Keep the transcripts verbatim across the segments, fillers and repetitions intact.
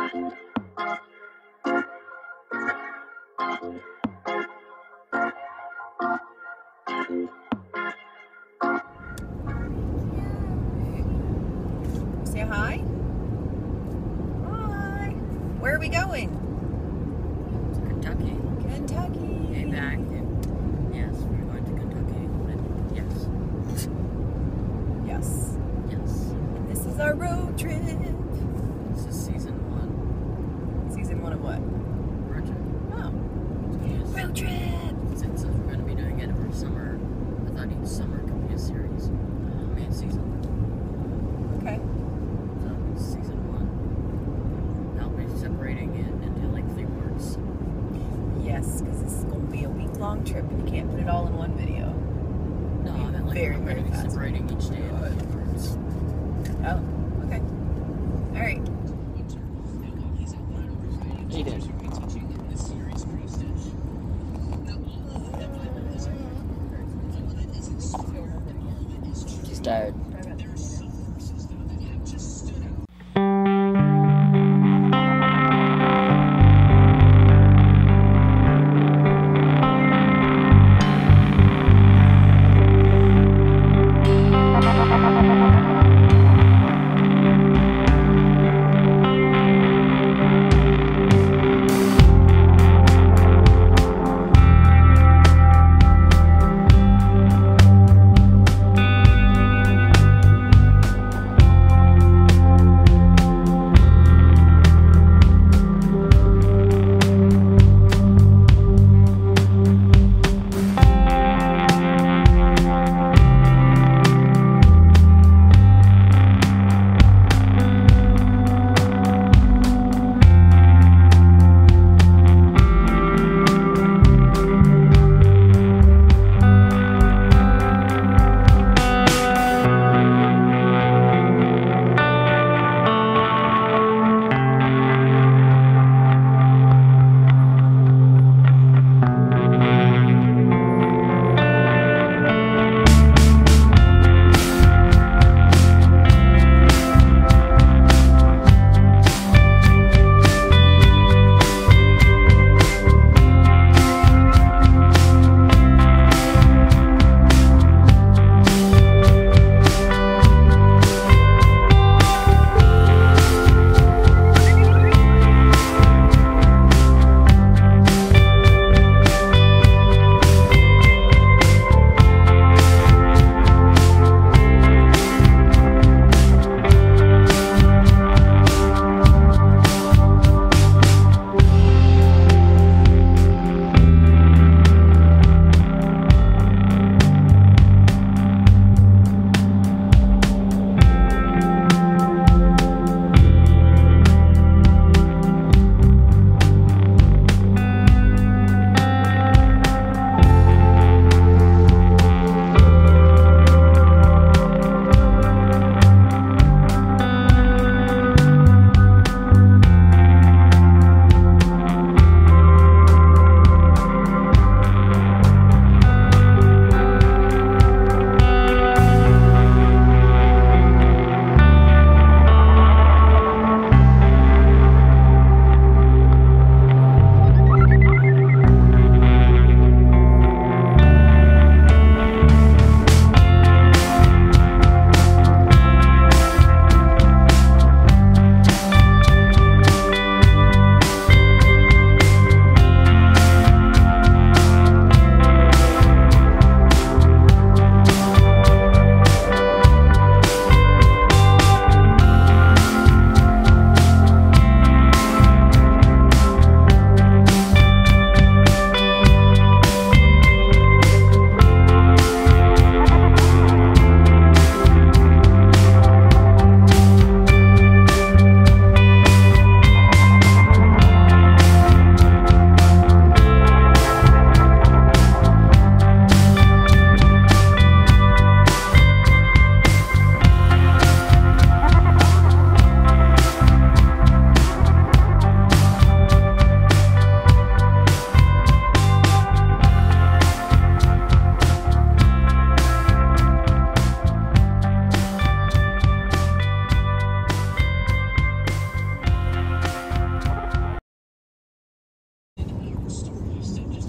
Say hi. Hi. Where are we going? Kentucky. Kentucky. Way back. Yes, we're going to Kentucky. Yes. Yes. Yes. This is our road trip. This is season one. Season one of what? Road trip. Oh. Yes. Road trip. Since we're going to be doing it every summer, I thought each summer could be a series. I mean, season. Okay. So, season one. I'll be separating it into like three parts. Yes, because this is going to be a week-long trip and you can't put it all in one video. No, I meant like Very, I'm very going to be fast. separating each day into three parts. Oh, okay. All right. He did. He's tired.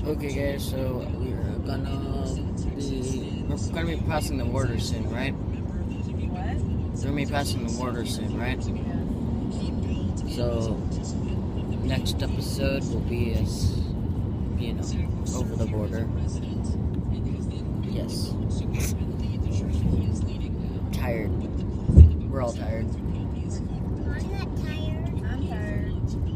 Okay, guys. So we're gonna be we're gonna be passing the border soon, right? What? We're gonna be passing the border soon, right? Yeah. So next episode will be us, you know, over the border. Yes. Tired. We're all tired. I'm not tired. I'm tired.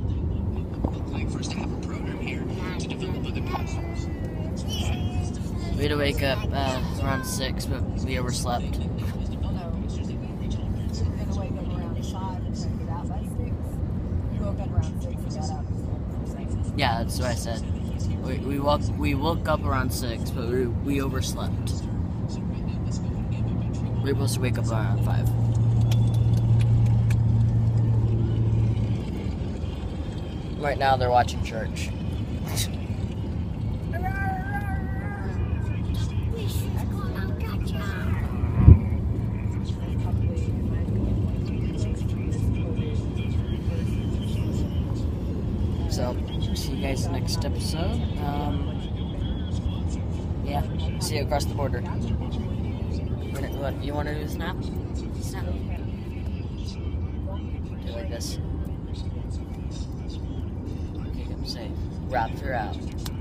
We had to wake up uh, around six, but we overslept. No. We were gonna wake up around five and try to get out by six. We woke up around six and got up. Yeah, that's what I said. We we woke we woke up around six, but we we overslept. We were supposed to wake up around five. Right now they're watching church. So, see you guys next episode. Um, yeah, see you across the border. What, you want to do a snap? Snap. Do it like this. Okay, come say, Raptor out.